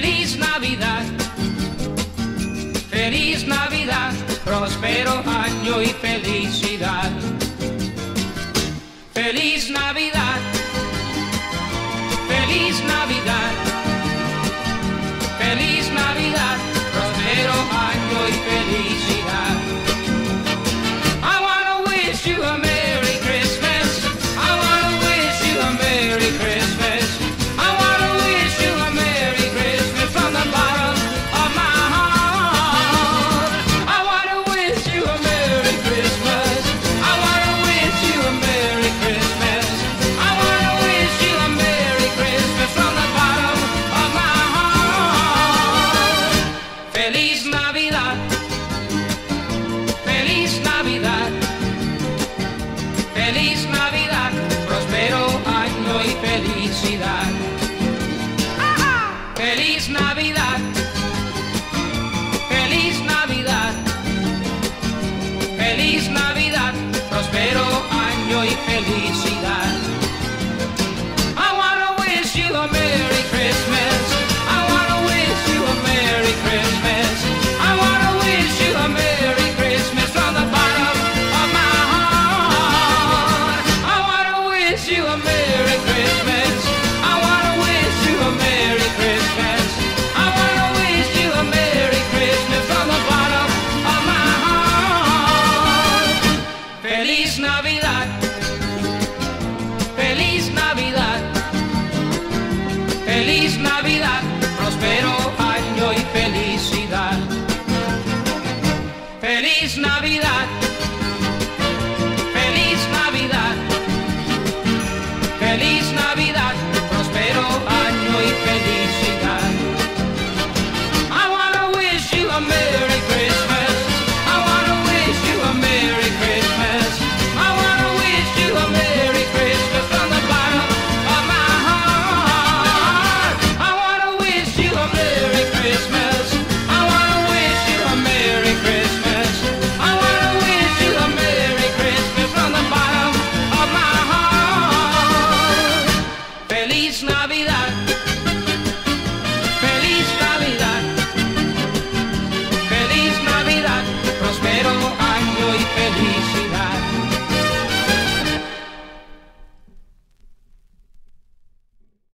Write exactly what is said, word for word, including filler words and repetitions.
Feliz Navidad, feliz Navidad, próspero año y felicidad. Feliz Navidad, feliz Navidad, feliz Navidad, próspero año y felicidad. I wanna wish you a Merry Christmas. I wanna wish you a Merry Christmas. I wanna wish you a Merry Christmas from the bottom of my heart. I wanna wish you a Merry Christmas. I wanna wish you a Merry Christmas. I wanna wish you a Merry Christmas from the bottom of my heart. Feliz Navidad, feliz Navidad, feliz Navidad, próspero año y felicidad. Feliz Navidad.